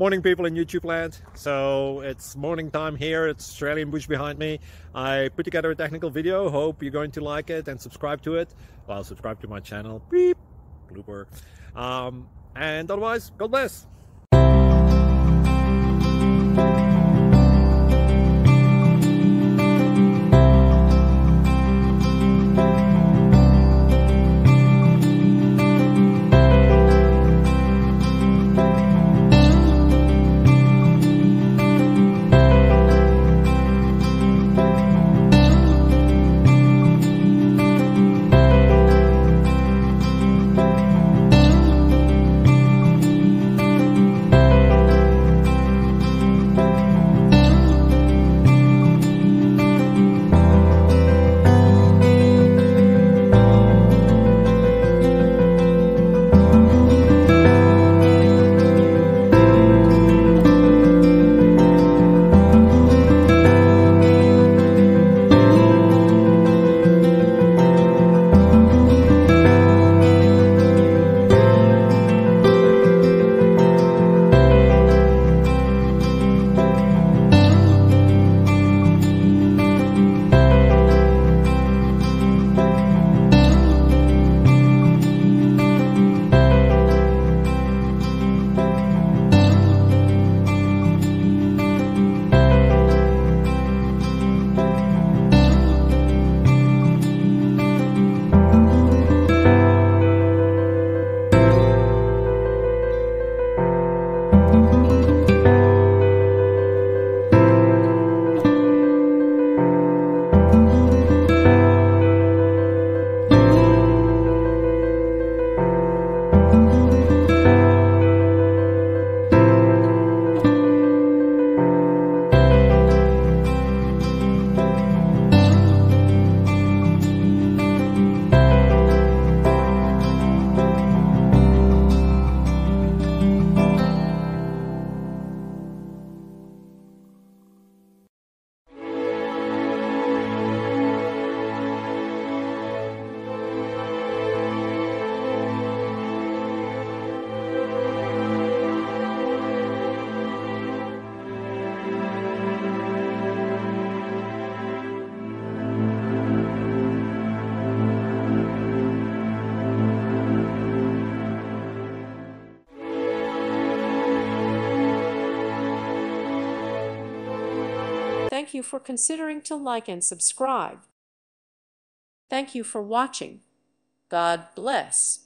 Morning, people in YouTube land. So it's morning time here. It's Australian bush behind me. I put together a technical video. Hope you're going to like it and subscribe to it. Well, subscribe to my channel. Beep. Blooper. And otherwise, God bless. Thank you for considering to like and subscribe. Thank you for watching. God bless.